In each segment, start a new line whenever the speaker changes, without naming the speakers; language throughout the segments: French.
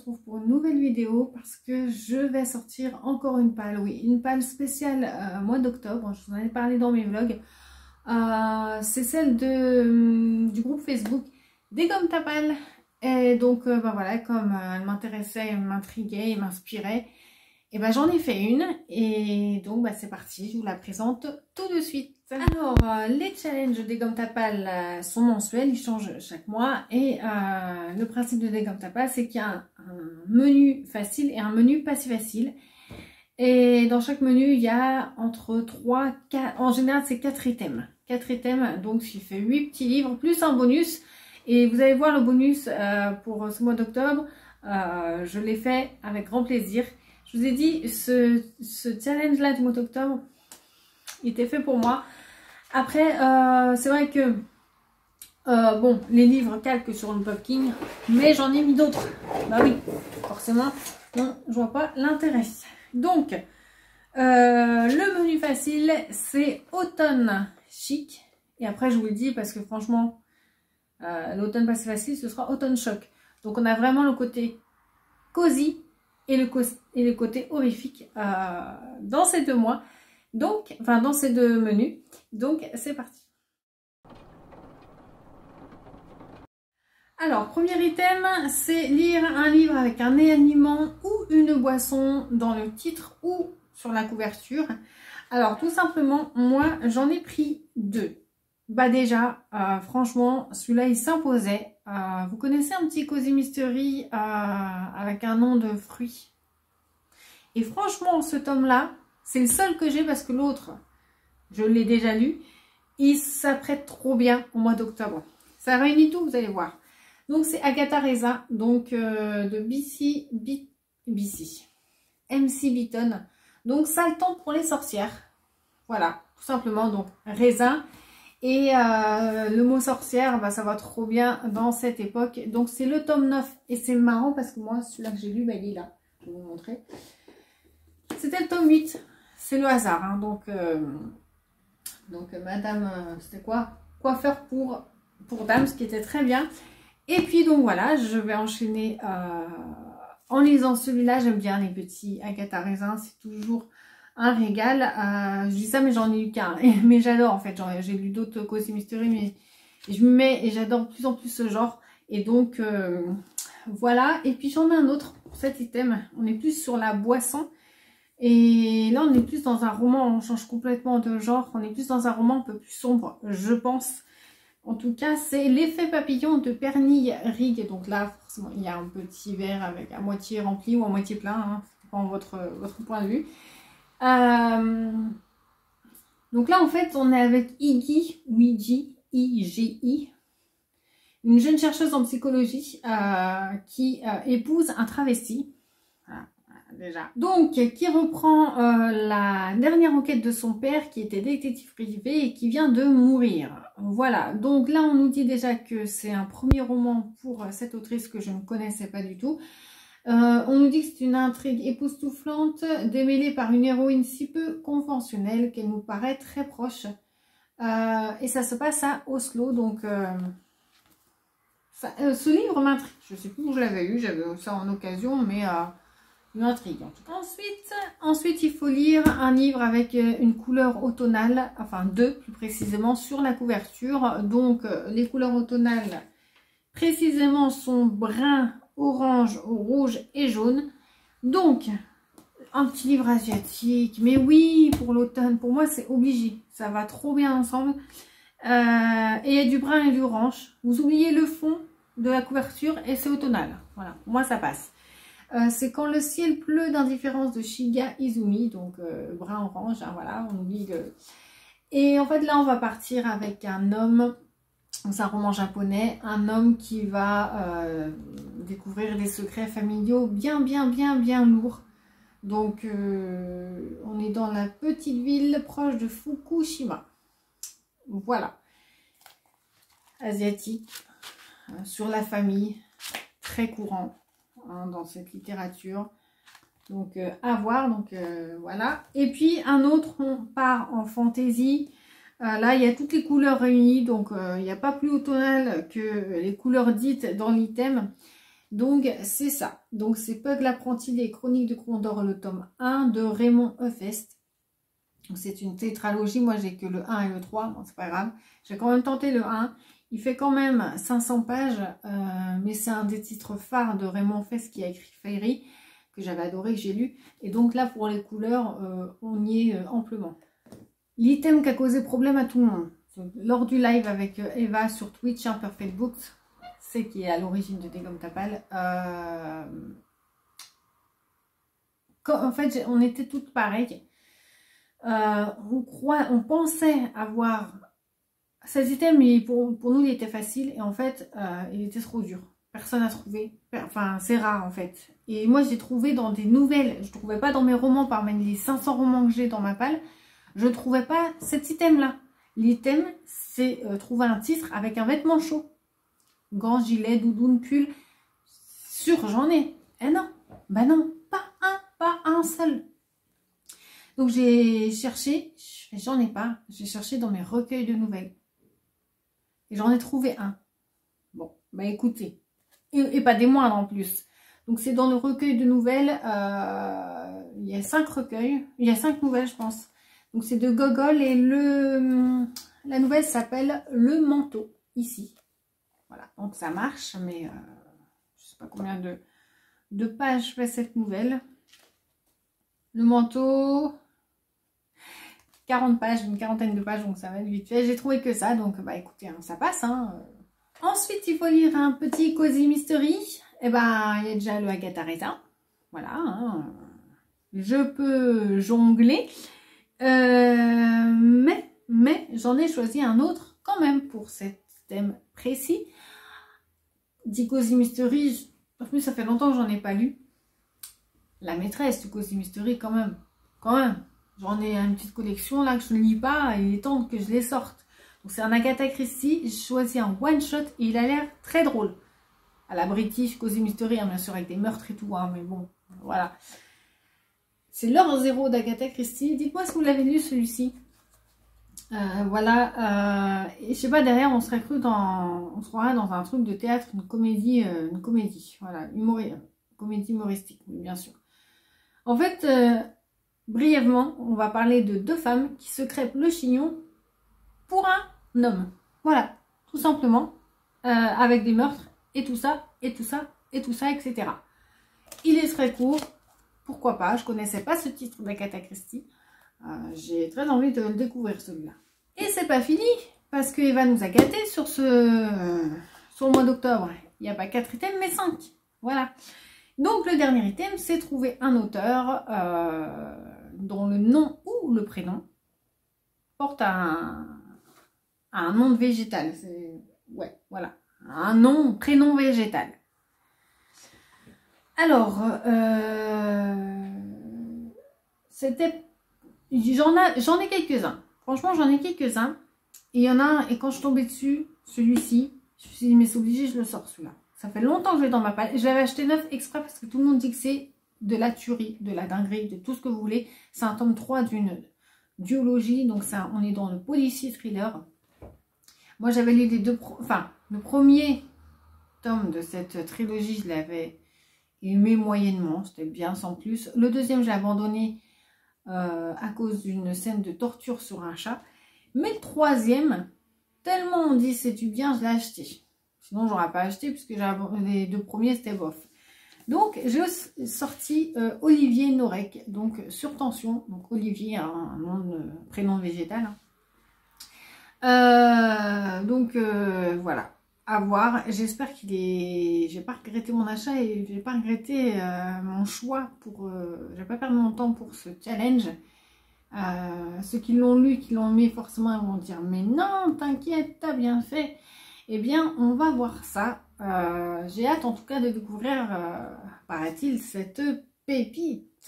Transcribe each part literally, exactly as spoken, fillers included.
retrouve pour une nouvelle vidéo parce que je vais sortir encore une palle, oui, une palle spéciale euh, mois d'octobre. Je vous en ai parlé dans mes vlogs. Euh, c'est celle de, euh, du groupe Facebook Dégomme ta palle. Et donc, euh, bah voilà, comme euh, elle m'intéressait, elle m'intriguait, elle m'inspirait, et ben j'en ai fait une. Et donc, bah, c'est parti, je vous la présente tout de suite. Alors, euh, les challenges de Dégomme ta palle euh, sont mensuels, ils changent chaque mois. Et euh, le principe de Dégomme ta palle, c'est qu'il y a un, un menu facile et un menu pas si facile. Et dans chaque menu, il y a entre trois, quatre, en général, c'est quatre items. quatre items, donc il fait huit petits livres, plus un bonus. Et vous allez voir le bonus euh, pour ce mois d'octobre, euh, je l'ai fait avec grand plaisir. Je vous ai dit, ce, ce challenge-là du mois d'octobre, il était fait pour moi. Après, euh, c'est vrai que, euh, bon, les livres calquent sur le Pop King, mais j'en ai mis d'autres. Bah oui, forcément, non, je vois pas l'intérêt. Donc, euh, le menu facile, c'est automne chic. Et après, je vous le dis parce que franchement, euh, l'automne pas si facile, ce sera automne choc. Donc, on a vraiment le côté cosy et le, et le côté horrifique euh, dans ces deux mois. Donc, enfin, dans ces deux menus. Donc, c'est parti. Alors, premier item, c'est lire un livre avec un aliment ou une boisson dans le titre ou sur la couverture. Alors, tout simplement, moi, j'en ai pris deux. Bah déjà, euh, franchement, celui-là, il s'imposait. Euh, vous connaissez un petit Cozy Mystery euh, avec un nom de fruit. Et franchement, ce tome-là, c'est le seul que j'ai parce que l'autre, je l'ai déjà lu. Il s'apprête trop bien au mois d'octobre. Ça réunit tout, vous allez voir. Donc, c'est Agatha Raisin, donc euh, de B C, B, B C, M C Beaton. Donc, ça le temps pour les sorcières. Voilà, tout simplement. Donc, raisin. Et euh, le mot sorcière, bah, ça va trop bien dans cette époque. Donc, c'est le tome neuf. Et c'est marrant parce que moi, celui-là que j'ai lu, bah, il est là. Je vais vous montrer. C'était le tome huit. C'est le hasard. Hein. Donc, euh, donc, madame, euh, c'était quoi? Coiffeur pour, pour dames, ce qui était très bien. Et puis, donc voilà, je vais enchaîner euh, en lisant celui-là. J'aime bien les petits Agatha Raisin. C'est toujours un régal. Euh, je dis ça, mais j'en ai eu qu'un. Mais j'adore, en fait. J'ai lu d'autres Cozy Mystery, mais je me mets et j'adore de plus en plus ce genre. Et donc, euh, voilà. Et puis, j'en ai un autre pour cet item. On est plus sur la boisson. Et là, on est plus dans un roman. On change complètement de genre. On est plus dans un roman un peu plus sombre, je pense. En tout cas, c'est l'effet papillon de Pernille Rig. Donc là, forcément, il y a un petit verre avec à moitié rempli ou à moitié plein. Hein, ça dépend de votre, votre point de vue. Euh, donc là, en fait, on est avec Iggy, ou Iggy, I G I, une jeune chercheuse en psychologie euh, qui euh, épouse un travesti. Voilà, déjà. Donc, qui reprend euh, la dernière enquête de son père, qui était détective privé et qui vient de mourir. Voilà, donc là, on nous dit déjà que c'est un premier roman pour cette autrice que je ne connaissais pas du tout. Euh, on nous dit que c'est une intrigue époustouflante, démêlée par une héroïne si peu conventionnelle qu'elle nous paraît très proche. Euh, et ça se passe à Oslo, donc euh, ça, euh, ce livre m'intrigue. Je ne sais plus où je l'avais eu, j'avais ça en occasion, mais euh, il m'intrigue en tout cas. Ensuite, ensuite, il faut lire un livre avec une couleur automnale, enfin deux plus précisément, sur la couverture. Donc, les couleurs automnales, précisément, sont brun, orange, rouge et jaune. Donc, un petit livre asiatique. Mais oui, pour l'automne, pour moi, c'est obligé. Ça va trop bien ensemble. Euh, et il y a du brun et du orange. Vous oubliez le fond de la couverture et c'est automnal. Voilà, pour moi, ça passe. Euh, c'est Quand le ciel pleut d'indifférence de Shiga Izumi. Donc, euh, brun-orange. Hein, voilà, on oublie le... Et en fait, là, on va partir avec un homme... C'est un roman japonais, un homme qui va euh, découvrir des secrets familiaux bien, bien, bien, bien lourds. Donc, euh, on est dans la petite ville proche de Fukushima. Voilà. Asiatique, euh, sur la famille, très courant hein, dans cette littérature. Donc, euh, à voir. Donc, euh, voilà. Et puis, un autre, on part en fantaisie. Euh, là, il y a toutes les couleurs réunies, donc euh, il n'y a pas plus automnal que les couleurs dites dans l'item. Donc c'est ça. Donc c'est Pug l'apprenti des Chroniques de Condor, le tome un de Raymond Hefest. C'est une tétralogie, moi j'ai que le un et le trois, bon c'est pas grave. J'ai quand même tenté le un. Il fait quand même cinq cents pages, euh, mais c'est un des titres phares de Raymond Hefest qui a écrit Fairy, que j'avais adoré, que j'ai lu. Et donc là pour les couleurs, euh, on y est euh, amplement. L'item qui a causé problème à tout le monde, lors du live avec Eva sur Twitch, hein, Perfect Books, c'est qui est à l'origine de Dégomme Tapal. Euh, quand, en fait, on était toutes pareilles. Euh, on, croit, on pensait avoir cet item, mais pour, pour nous, il était facile. Et en fait, euh, il était trop dur. Personne n'a trouvé. Enfin, c'est rare en fait. Et moi, j'ai trouvé dans des nouvelles. Je ne trouvais pas dans mes romans, parmi les cinq cents romans que j'ai dans ma palle. Je ne trouvais pas cet item-là. L'item, c'est euh, trouver un titre avec un vêtement chaud. Gants, gilet, doudoune, pull. Sûr, j'en ai. Eh non, bah non, pas un, pas un seul. Donc j'ai cherché, j'en ai pas. J'ai cherché dans mes recueils de nouvelles. Et j'en ai trouvé un. Bon, bah écoutez. Et, et pas des moindres en plus. Donc c'est dans le recueil de nouvelles. Euh, il y a cinq recueils. Il y a cinq nouvelles, je pense. Donc c'est de Gogol et le la nouvelle s'appelle Le Manteau, ici. Voilà, donc ça marche, mais euh, je sais pas combien de, de pages fait cette nouvelle. Le Manteau, quarante pages, une quarantaine de pages, donc ça va être vite fait. J'ai trouvé que ça, donc bah écoutez, hein, ça passe. Hein. Ensuite, il faut lire un petit Cozy Mystery. Et eh ben, il y a déjà le Agatha Reza. Voilà, hein. Je peux jongler. Euh, mais mais j'en ai choisi un autre quand même pour cet thème précis. Dit Cozy Mystery, en plus ça fait longtemps que j'en ai pas lu. La maîtresse du Cozy Mystery quand même, quand même. J'en ai une petite collection là que je ne lis pas et il est temps que je les sorte. Donc c'est un Agatha Christie, j'ai choisi un one shot et il a l'air très drôle. À la British Cozy Mystery, hein, bien sûr avec des meurtres et tout, hein, mais bon, voilà. C'est l'heure zéro d'Agatha Christie. Dites-moi si vous l'avez lu celui-ci. Euh, voilà. Euh, et je sais pas, derrière, on serait cru dans, on se croirait dans un truc de théâtre, une comédie, euh, une comédie. Voilà, humori comédie humoristique, bien sûr. En fait, euh, brièvement, on va parler de deux femmes qui se crêpent le chignon pour un homme. Voilà, tout simplement, euh, avec des meurtres et tout ça, et tout ça, et tout ça, et cetera. Il est très court. Pourquoi pas, je connaissais pas ce titre d'Agatha Christie. Euh, J'ai très envie de le découvrir celui-là. Et c'est pas fini, parce que Eva nous a gâtés sur, ce, euh, sur le mois d'octobre. Il n'y a pas quatre items, mais cinq. Voilà. Donc le dernier item, c'est trouver un auteur euh, dont le nom ou le prénom porte un, un nom de végétal. Ouais, voilà. Un nom, prénom végétal. Alors, euh, c'était, j'en j'en ai quelques-uns. Franchement, j'en ai quelques-uns. Et il y en a un, et quand je tombais dessus, celui-ci, je me suis dit, mais c'est obligé, je le sors celui-là. Ça fait longtemps que je l'ai dans ma palle. Je l'avais acheté neuf exprès parce que tout le monde dit que c'est de la tuerie, de la dinguerie, de tout ce que vous voulez. C'est un tome trois d'une duologie. Donc, ça, on est dans le policier thriller. Moi, j'avais lu les deux, pro enfin, le premier tome de cette trilogie, je l'avais aimé moyennement, c'était bien sans plus. Le deuxième, j'ai abandonné euh, à cause d'une scène de torture sur un chat. Mais le troisième, tellement on dit c'est du bien, je l'ai acheté. Sinon, j'aurais pas acheté puisque les deux premiers, c'était bof. Donc, j'ai sorti euh, Olivier Norek, donc sur tension. Donc, Olivier, un, un nom de, prénom végétal. Hein. Euh, donc, euh, voilà. À voir, j'espère qu'il est, j'ai pas regretté mon achat et j'ai pas regretté euh, mon choix pour, euh... je vais pas perdre mon temps pour ce challenge. Euh, ceux qui l'ont lu, qui l'ont aimé, forcément ils vont dire mais non, t'inquiète, t'as bien fait. Eh bien, on va voir ça. Euh, j'ai hâte en tout cas de découvrir, euh, paraît-il, cette pépite.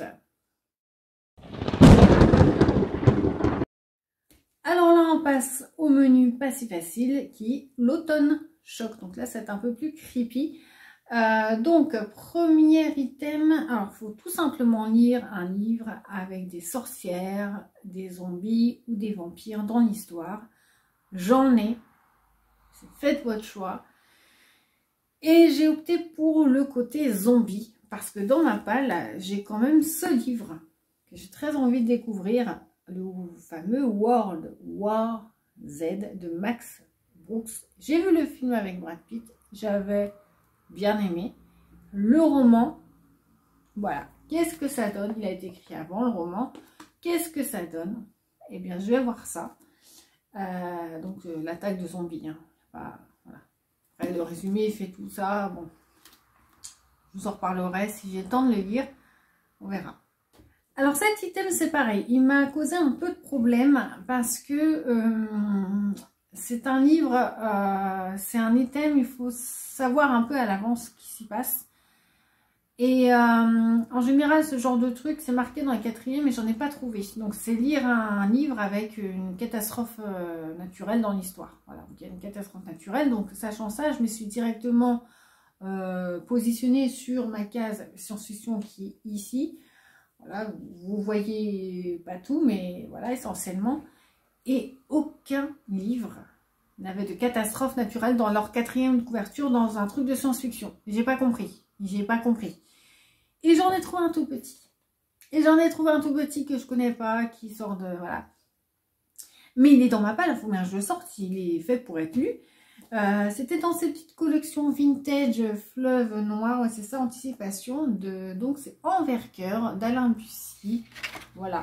Alors là, on passe au menu pas si facile qui est l'automne choc. Donc là, c'est un peu plus creepy. Euh, donc, premier item, alors il faut tout simplement lire un livre avec des sorcières, des zombies ou des vampires dans l'histoire. J'en ai. Faites votre choix. Et j'ai opté pour le côté zombie, parce que dans ma palle, j'ai quand même ce livre que j'ai très envie de découvrir, le fameux World War Z de Max Brooks. J'ai vu le film avec Brad Pitt, j'avais bien aimé. Le roman, voilà, qu'est-ce que ça donne? Il a été écrit avant le roman. Qu'est-ce que ça donne? Eh bien, je vais voir ça. Euh, donc, euh, l'attaque de zombies. Hein. Enfin, voilà. Après, le résumé fait tout ça. Bon, je vous en reparlerai si j'ai le temps de le lire. On verra. Alors, cet item, c'est pareil. Il m'a causé un peu de problème parce que euh, c'est un livre, euh, c'est un item, il faut savoir un peu à l'avance ce qui s'y passe. Et euh, en général, ce genre de truc, c'est marqué dans la quatrième, mais j'en ai pas trouvé. Donc, c'est lire un, un livre avec une catastrophe euh, naturelle dans l'histoire. Voilà, donc il y a une catastrophe naturelle. Donc, sachant ça, je me suis directement euh, positionnée sur ma case science-fiction qui est ici. Voilà, vous voyez pas tout, mais voilà, essentiellement. Et aucun livre n'avait de catastrophe naturelle dans leur quatrième couverture dans un truc de science-fiction. J'ai pas compris. J'ai pas compris. Et j'en ai trouvé un tout petit. Et j'en ai trouvé un tout petit que je connais pas, qui sort de... Voilà. Mais il est dans ma palle, il faut bien que je le sorte. Il est fait pour être lu. Euh, C'était dans ces petites collections vintage fleuve noir. Ouais, c'est ça, anticipation. De... Donc c'est Envers-Cœur d'Alain Bussy. Voilà.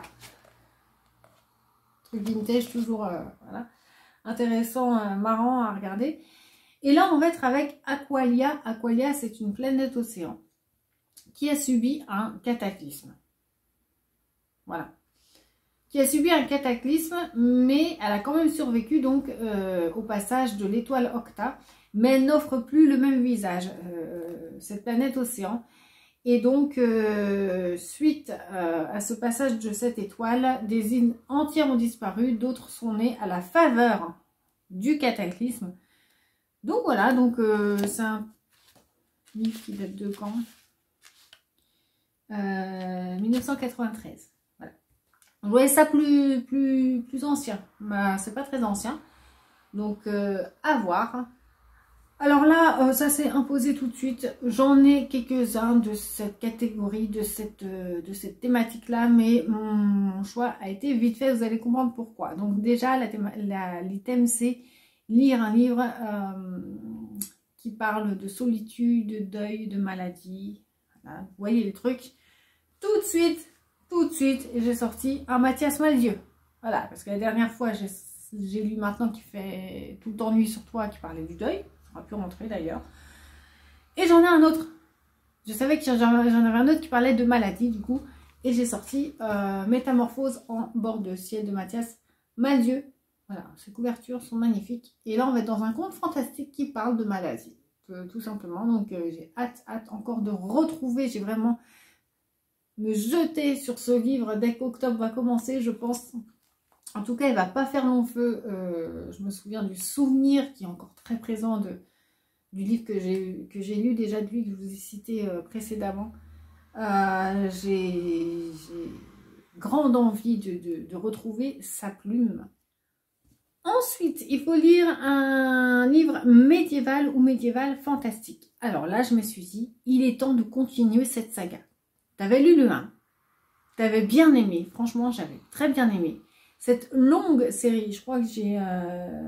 Truc vintage, toujours euh, voilà. Intéressant, euh, marrant à regarder. Et là, on va être avec Aqualia. Aqualia, c'est une planète océan qui a subi un cataclysme. Voilà. Qui a subi un cataclysme, mais elle a quand même survécu donc euh, au passage de l'étoile Octa, mais elle n'offre plus le même visage, euh, cette planète océan. Et donc, euh, suite euh, à ce passage de cette étoile, des îles entières ont disparu, d'autres sont nées à la faveur du cataclysme. Donc voilà, donc euh, c'est un livre qui date de quand euh, mille neuf cent quatre-vingt-treize. Voilà. Vous voyez ça plus, plus, plus ancien. Bah, c'est pas très ancien. Donc euh, à voir. Alors là, euh, ça s'est imposé tout de suite. J'en ai quelques-uns de cette catégorie, de cette, euh, de cette thématique-là, mais mon choix a été vite fait. Vous allez comprendre pourquoi. Donc déjà, l'item c'est lire un livre euh, qui parle de solitude, de deuil, de maladie. Voilà, vous voyez le truc. Tout de suite, tout de suite, j'ai sorti un Mathias Malzieu. Voilà, parce que la dernière fois, j'ai lu Maintenant qui fait tout le temps nuit sur toi, qui parlait du deuil. Ça aurait pu rentrer d'ailleurs. Et j'en ai un autre. Je savais que j'en avais un autre qui parlait de maladie, du coup. Et j'ai sorti euh, Métamorphose en bord de ciel de Mathias Malzieu. Voilà, ces couvertures sont magnifiques. Et là, on va être dans un conte fantastique qui parle de maladie, euh, tout simplement. Donc, euh, j'ai hâte, hâte encore de retrouver. J'ai vraiment me jeter sur ce livre dès qu'octobre va commencer, je pense. En tout cas, il ne va pas faire long feu. Euh, je me souviens du souvenir qui est encore très présent de, du livre que j'ai que j'ai lu déjà de lui, que je vous ai cité euh, précédemment. Euh, j'ai grande envie de, de, de retrouver sa plume. Ensuite, il faut lire un livre médiéval ou médiéval fantastique. Alors là, je me suis dit, il est temps de continuer cette saga. Tu avais lu le un, tu avais bien aimé, franchement, j'avais très bien aimé. Cette longue série, je crois que j'ai euh,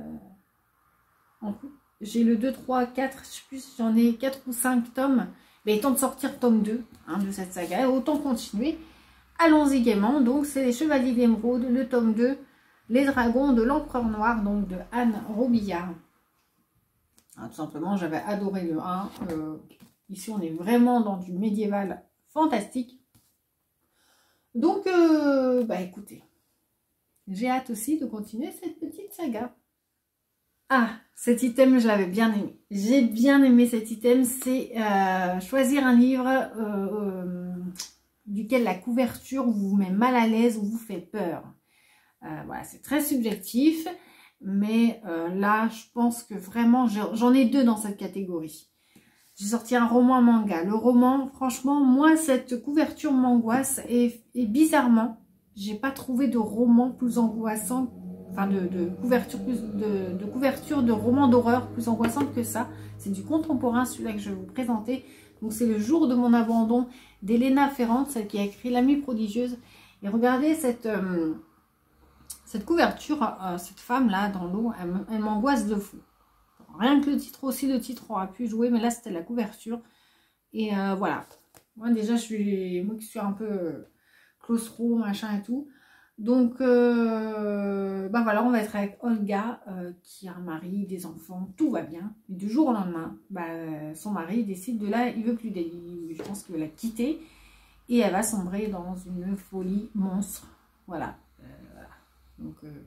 j'ai le deux, trois, quatre, je sais plus, j'en ai quatre ou cinq tomes. Mais il est temps de sortir tome deux hein, de cette saga, autant continuer. Allons-y gaiement, donc c'est les Chevaliers d'Émeraude, le tome deux. Les Dragons de l'Empereur Noir, donc de Anne Robillard. Ah, tout simplement, j'avais adoré le un. Euh, ici, on est vraiment dans du médiéval fantastique. Donc, euh, bah écoutez, j'ai hâte aussi de continuer cette petite saga. Ah, cet item, je l'avais bien aimé. J'ai bien aimé cet item. C'est euh, choisir un livre euh, euh, duquel la couverture vous met mal à l'aise ou vous fait peur. Euh, voilà, c'est très subjectif, mais euh, là, je pense que vraiment, j'en ai deux dans cette catégorie. J'ai sorti un roman manga. Le roman, franchement, moi, cette couverture m'angoisse et, et bizarrement, j'ai pas trouvé de roman plus angoissant enfin de, de couverture plus de, de couverture de romans d'horreur plus angoissante que ça. C'est du contemporain, celui-là que je vais vous présenter. Donc c'est Le jour de mon abandon d'Elena Ferrante, celle qui a écrit L'amie prodigieuse. Et regardez cette, euh, cette couverture, euh, cette femme-là dans l'eau, elle, elle m'angoisse de fou. Rien que le titre aussi, le titre aura pu jouer, mais là c'était la couverture. Et euh, voilà. Moi déjà, je suis, moi qui suis un peu euh, claustro, machin et tout. Donc, euh, ben voilà, on va être avec Olga, euh, qui a un mari, des enfants, tout va bien. Et du jour au lendemain, ben, son mari décide de là, il veut plus d'elle. Je pense qu'il veut la quitter. Et elle va sombrer dans une folie monstre. Voilà. Euh, voilà. Donc, euh,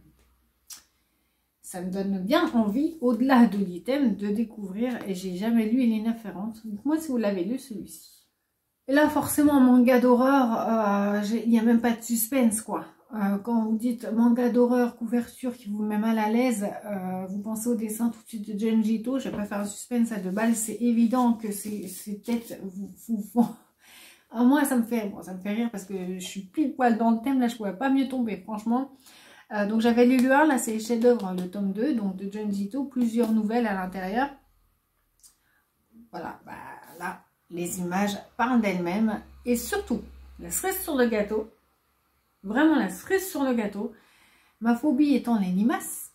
ça me donne bien envie, au-delà de l'item, de découvrir. Et j'ai jamais lu Elena Ferrante. Donc moi, si vous l'avez lu, celui-ci. Et là, forcément, manga d'horreur, euh, il n'y a même pas de suspense, quoi. Euh, quand vous dites manga d'horreur, couverture qui vous met mal à l'aise, euh, vous pensez au dessin tout de suite de Junji Ito. Je vais pas faire un suspense à deux balles. C'est évident que ces têtes vous, vous font... Ah, moi, ça me fait bon, ça me fait rire parce que je suis pile poil dans le thème. Là, je pouvais pas mieux tomber, franchement. Euh, donc, j'avais lu le un. Là, c'est chef-d'œuvre, le tome deux, donc de Junji Ito. Plusieurs nouvelles à l'intérieur. Voilà, bah, là, les images parlent d'elles-mêmes. Et surtout, la cerise sur le gâteau. Vraiment la cerise sur le gâteau. Ma phobie étant les limaces.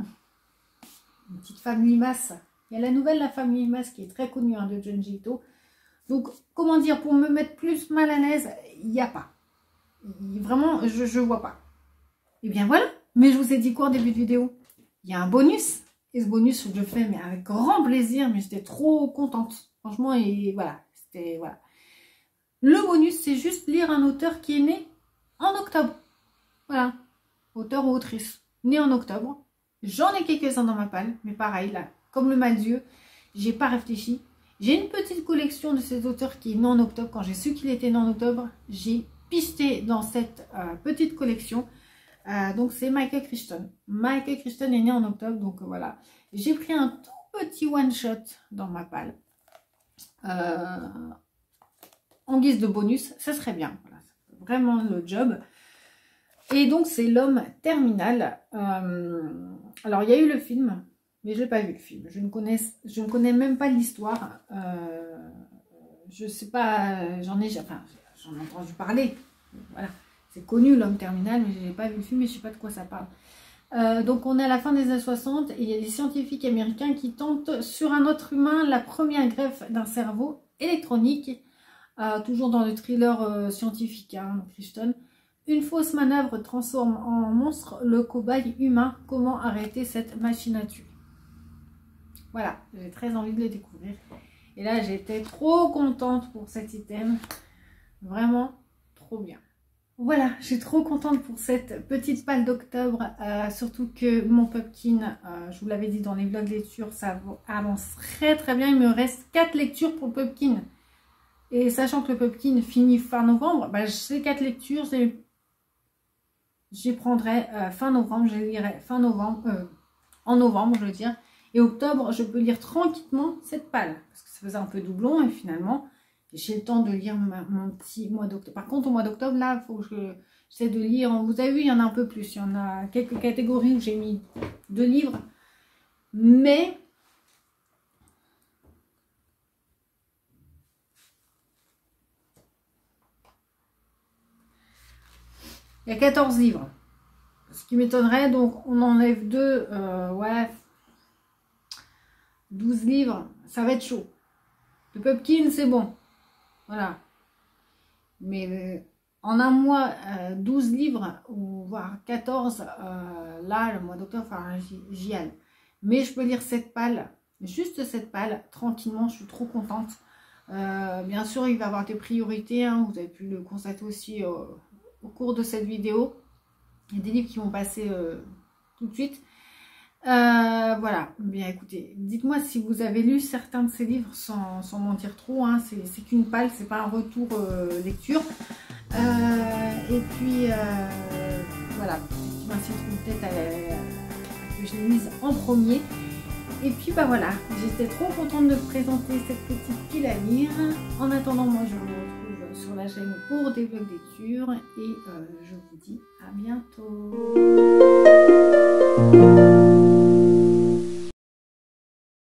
Une petite femme limace. Il y a la nouvelle La femme limace qui est très connue, hein, de Junji Ito. Donc, comment dire, pour me mettre plus mal à l'aise, il n'y a pas. Vraiment, je ne vois pas. Et bien voilà. Mais je vous ai dit quoi en début de vidéo? Il y a un bonus. Et ce bonus, je le fais mais avec grand plaisir. Mais j'étais trop contente. Franchement, et voilà. C'était, voilà. Le bonus, c'est juste lire un auteur qui est né en octobre. Voilà. Auteur ou autrice. Né en octobre. J'en ai quelques-uns dans ma palle. Mais pareil, là, comme le Malzieu, j'ai pas réfléchi. J'ai une petite collection de ces auteurs qui est né en octobre. Quand j'ai su qu'il était né en octobre, j'ai pisté dans cette euh, petite collection. Euh, donc c'est Michael Crichton. Michael Crichton est né en octobre, donc euh, voilà. J'ai pris un tout petit one-shot dans ma palle. Euh, en guise de bonus, ça serait bien. Voilà, ça fait vraiment le job. Et donc c'est L'homme terminal. Euh, alors il y a eu le film. Mais je n'ai pas vu le film. Je ne connais, je ne connais même pas l'histoire. Euh, je ne sais pas. J'en ai, enfin, j'en ai entendu parler. Voilà. C'est connu, L'homme terminal, mais je n'ai pas vu le film et je ne sais pas de quoi ça parle. Euh, donc, on est à la fin des années soixante et il y a des scientifiques américains qui tentent sur un autre humain la première greffe d'un cerveau électronique. Euh, toujours dans le thriller euh, scientifique, hein, Crichton. Une fausse manœuvre transforme en monstre le cobaye humain. Comment arrêter cette machine à tuer? Voilà, j'ai très envie de le découvrir. Et là, j'étais trop contente pour cet item. Vraiment, trop bien. Voilà, je suis trop contente pour cette petite palle d'octobre. Euh, surtout que mon Pumpkin, euh, je vous l'avais dit dans les vlogs lecture, ça avance très très bien. Il me reste quatre lectures pour le Pumpkin. Et sachant que le Pumpkin finit fin novembre, bah, ces quatre lectures, j'y prendrai euh, fin novembre. Je les lirai fin novembre, euh, en novembre, je veux dire. Et octobre, je peux lire tranquillement cette palle. Parce que ça faisait un peu doublon et finalement, j'ai le temps de lire ma, mon petit mois d'octobre. Par contre, au mois d'octobre, là, il faut que j'essaie de lire. Vous avez vu, il y en a un peu plus. Il y en a quelques catégories où j'ai mis deux livres. Mais il y a quatorze livres. Ce qui m'étonnerait, donc on enlève deux. Euh, ouais. douze livres, ça va être chaud. Le Pumpkin, c'est bon. Voilà. Mais euh, en un mois, euh, douze livres, ou voire quatorze, euh, là, le mois d'octobre, enfin, j'y aille. Mais je peux lire cette palle, juste cette palle, tranquillement, je suis trop contente. Euh, bien sûr, il va y avoir des priorités, hein, vous avez pu le constater aussi euh, au cours de cette vidéo. Il y a des livres qui vont passer euh, tout de suite. Euh, voilà, bien écoutez, dites-moi si vous avez lu certains de ces livres sans, sans m'en dire trop, hein. C'est qu'une palle, c'est pas un retour euh, lecture. Euh, et puis, euh, voilà, ma citrouille peut-être que je l'ai mise en premier. Et puis, bah voilà, j'étais trop contente de présenter cette petite pile à lire. En attendant, moi je vous retrouve sur la chaîne pour des vlogs lecture et euh, je vous dis à bientôt. Ciao.